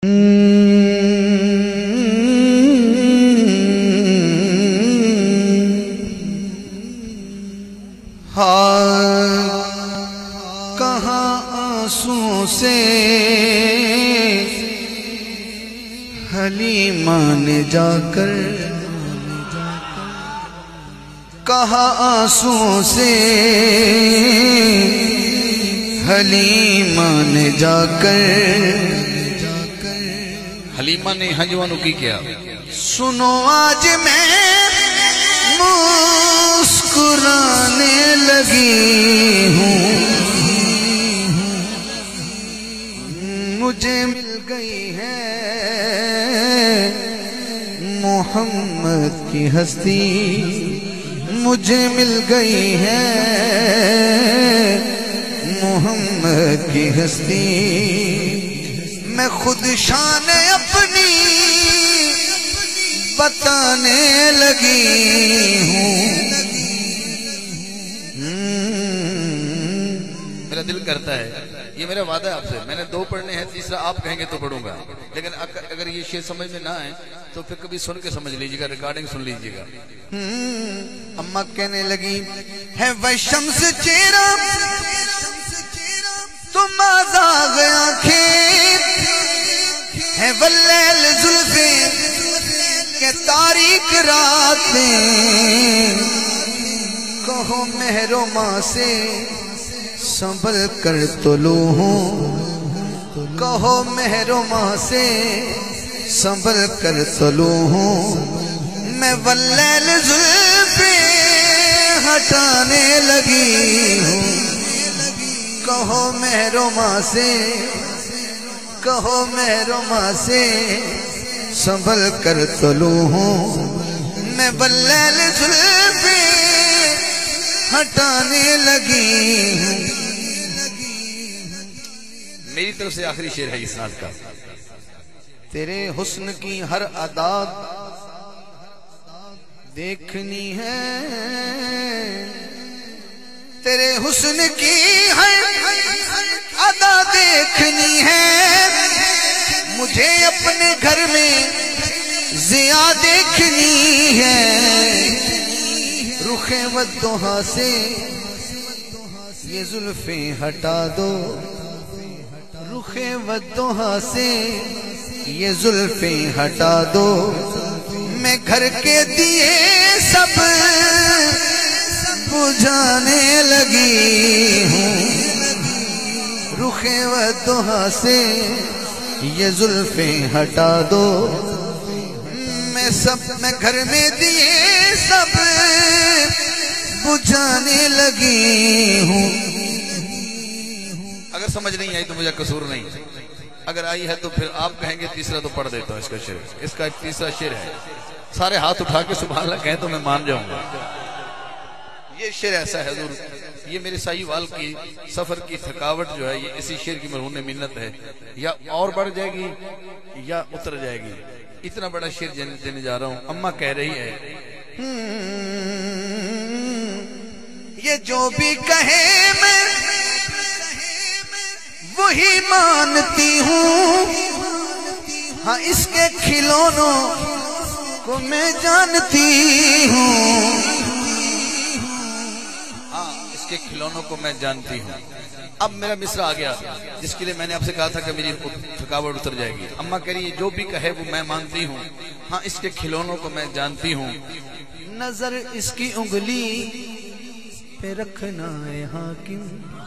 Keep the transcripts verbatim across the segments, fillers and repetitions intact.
کہاں آنسوں سے حلیمہ نے جا کر کہاں آنسوں سے حلیمہ نے جا کر حلیمہ نے ہنجوانو کی کیا سنو آج میں مسکرانے لگی ہوں مجھے مل گئی ہے محمد کی ہستی مجھے مل گئی ہے محمد کی ہستی میں خود شان اپنی بتانے لگی ہوں میرا دل کرتا ہے یہ میرا وعدہ ہے آپ سے میں نے دو پڑھنے ہیں تیسرا آپ کہیں گے تو پڑھوں گا لیکن اگر یہ شعر سمجھ میں نہ آئے تو پھر کبھی سن کے سمجھ لیجیے گا ریکارڈنگ سن لیجیے گا اماں کہنے لگی ہے وہ شمس چہرہ تم آزاغ آنکھیں ہے وہ لیل زلفیں کہ تاریک راتیں کہو مہر و ماں سے سنبھل کر تلو ہوں کہو مہر و ماں سے سنبھل کر تلو ہوں میں واللیل زلفیں ہٹانے لگی ہوں کہو مہر و ماں سے کہو مہر و ماں سے سنبھل کر تلو ہوں میں واللیل زلفیں ہٹانے لگی ہوں میری طرف سے آخری شعر ہے اس ناز کا تیرے حسن کی ہر عادات دیکھنی ہے تیرے حسن کی ہر عادات دیکھنی ہے مجھے اپنے گھر میں ضیا دیکھنی ہے رخ والضحا سے یہ زلفیں ہٹا دو رخ والضحا سے یہ زلفیں ہٹا دو میں گھر کے دیے سب بجھانے لگی ہوں رخ والضحا سے یہ زلفیں ہٹا دو میں سب میں گھر میں دیے سب بجھانے لگی ہوں اگر سمجھ نہیں آئی تو مجھے قصور نہیں اگر آئی ہے تو پھر آپ کہیں گے تیسرا تو پڑھ دیتا ہوں اس کا شعر اس کا ایک تیسرا شعر ہے سارے ہاتھ اٹھا کے سبحان اللہ کہیں تو میں مان جاؤں گا یہ شعر ایسا ہے حضور یہ میرے سائی وال کی سفر کی تھکاوٹ جو ہے یہ اسی شعر کی مرہون منت ہے یا اور بڑھ جائے گی یا اتر جائے گی اتنا بڑا شعر دینے جا رہا ہوں اماں کہہ رہی ہے یہ جو بھی کہے میں وہی مانتی ہوں ہاں اس کے کھلونوں کو میں جانتی ہوں ہاں اس کے کھلونوں کو میں جانتی ہوں اب میرا مصرع آ گیا جس کے لیے میں نے آپ سے کہا تھا کہ میری تھکاوٹ اتر جائے گی اماں کہہ رہی ہے جو بھی کہے وہ میں مانتی ہوں ہاں اس کے کھلونوں کو میں جانتی ہوں نظر اس کی انگلی پہ رکھنا ہے حاکم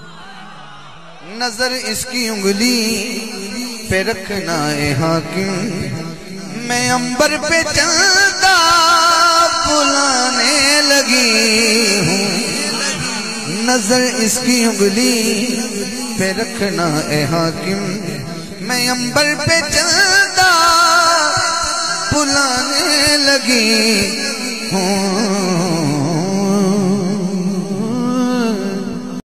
نظر اس کی انگلی پہ رکھنا ہے حاکم میں عنبر پہ چلتا بلانے لگی ہوں نظر اس کی انگلی پہ رکھنا اے حاکم میں عنبر پہ چلتا بلانے لگی ہوں